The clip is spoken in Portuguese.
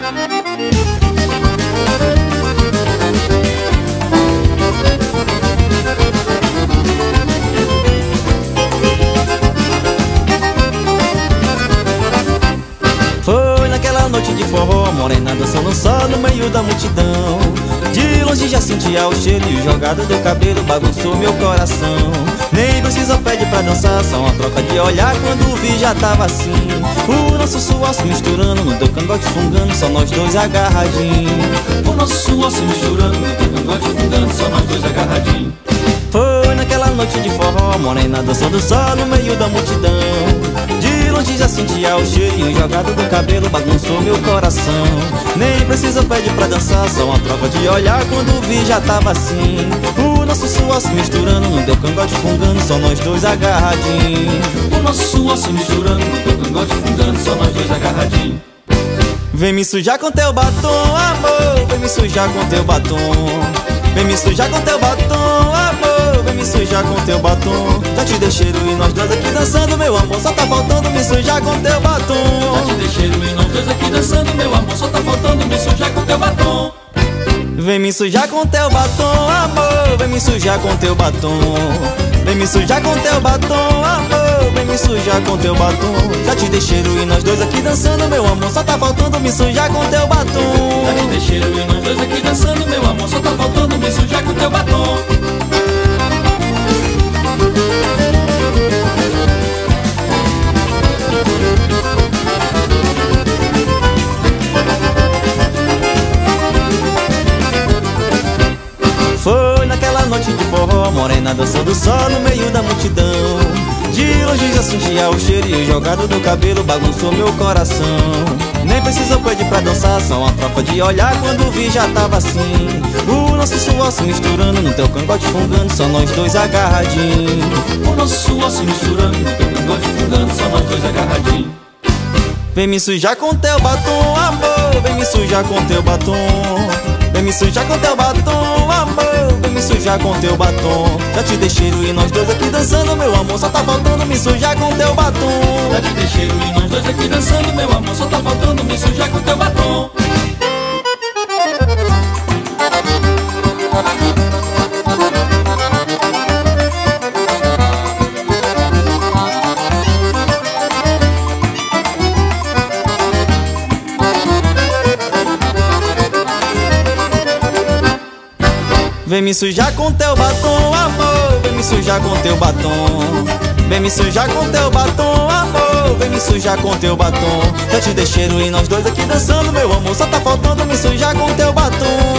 Foi naquela noite de forró, morena dançando só no meio da multidão. De longe já sentia o cheiro e o jogado do cabelo bagunçou meu coração. Nem precisa pedir pra dançar, só uma troca de olhar, quando vi já tava assim. O nosso suor se misturando no teu cangote fungando, só nós dois agarradinhos. O nosso suor se misturando no teu cangote fungando, só nós dois agarradinhos. Foi naquela noite de forró, morena dançando só no meio da multidão. De longe já sentia o cheiro e o jogado do cabelo bagunçou meu coração. Nem precisa pedir pra dançar, só uma troca de olhar, quando vi já tava assim. O nosso suor se misturando no teu cangote fungando, só nós dois agarradinhos. O nosso suor se misturando no teu cangote fungando, só nós dois agarradinhos. Vem me sujar com teu batom, amor, vem me sujar com teu batom. Vem me sujar com teu batom, amor, vem me sujar com teu batom. Já te deixei e nós dois aqui dançando, meu amor, só tá faltando me sujar com teu batom. Já te deixei e nós dois aqui dançando, meu amor, só tá faltando me sujar com teu batom. Vem me sujar com teu batom, amor, vem me sujar com teu batom. Vem me sujar com teu batom, amor, vem me sujar com teu batom. Já te deixei e nós dois aqui dançando, meu amor, só tá faltando me sujar com teu batom. Já te deixei e nós dois aqui dançando, meu amor, só tá faltando me sujar com teu batom. Foi naquela noite de forró, morena dançando só no meio da multidão. De longe já sentia o cheiro e o jogado do cabelo bagunçou meu coração. Nem precisa pedir pra dançar, só uma troca de olhar, quando vi já tava assim. O nosso suor se misturando no teu cangote fungando, só nós dois agarradinhos. O nosso suor se misturando no teu cangote fungando, só nós dois agarradinhos. Vem me sujar com teu batom, amor, vem me sujar com teu batom. Vem me sujar com teu batom, amor, vem me sujar com teu batom. Já te deixei e nós dois aqui dançando, meu amor, só tá faltando me sujar com teu batom. Já te deixei e nós dois aqui dançando, meu amor, só tá faltando me sujar com teu batom. Vem me sujar com teu batom, amor, vem me sujar com teu batom. Vem me sujar com teu batom, amor, vem me sujar com teu batom. Já te deixei e nós dois aqui dançando, meu amor, só tá faltando me sujar com teu batom.